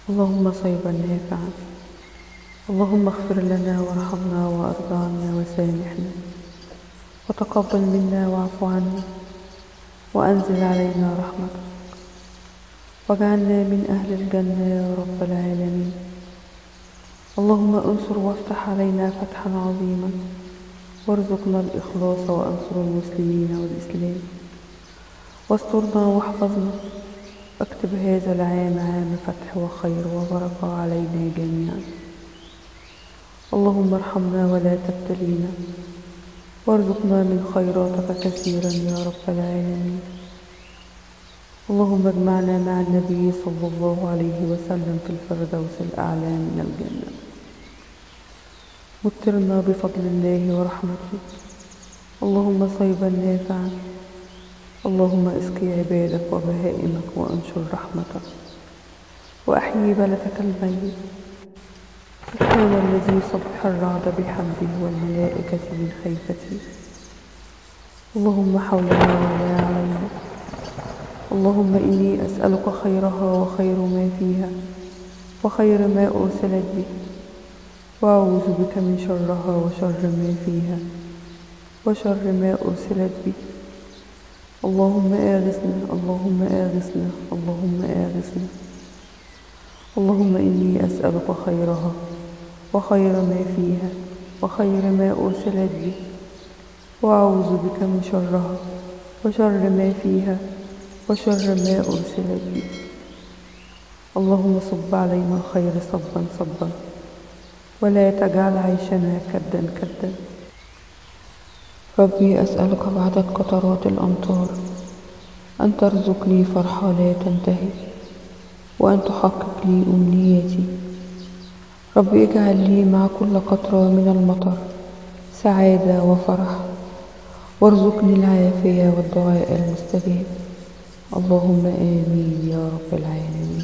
اللهم صيبا نافعا. اللهم اغفر لنا وارحمنا وارض عنا وسامحنا وتقبل منا واعف عنا وأنزل علينا رحمتك واجعلنا من أهل الجنة يا رب العالمين. اللهم انصر وافتح علينا فتحا عظيما وارزقنا الإخلاص وأنصر المسلمين والإسلام واسترنا واحفظنا واكتب هذا العام عام فتح وخير وبركة علينا جميعا. اللهم ارحمنا ولا تبتلينا وارزقنا من خيراتك كثيرا يا رب العالمين. اللهم اجمعنا مع النبي صلى الله عليه وسلم في الفردوس الأعلى من الجنة مترنا بفضل الله ورحمته. اللهم صيبا نافعا. اللهم اسقي عبادك وبهائمك وانشر رحمتك وأحيي بلدك الميت. سبحان الذي سبح الرعد بحمده والملائكة من خيفته. اللهم حولنا ولا علينا. اللهم إني أسألك خيرها وخير ما فيها وخير ما أرسلت به وأعوذ بك من شرها وشر ما فيها وشر ما أرسلت به. اللهم آغثنا. اللهم آغثنا. اللهم آغثنا. اللهم إني أسألك خيرها وخير ما فيها وخير ما أرسلت به وأعوذ بك من شرها وشر ما فيها وشر ما أرسلت به. اللهم صب علينا الخير صبا صبا ولا تجعل عيشنا كدا كدا. ربي أسألك بعدد قطرات الأمطار أن ترزقني فرحة لا تنتهي وأن تحقق لي أمنيتي. ربي اجعل لي مع كل قطرة من المطر سعادة وفرح وارزقني العافية والدعاء المستجاب. اللهم آمين يا رب العالمين.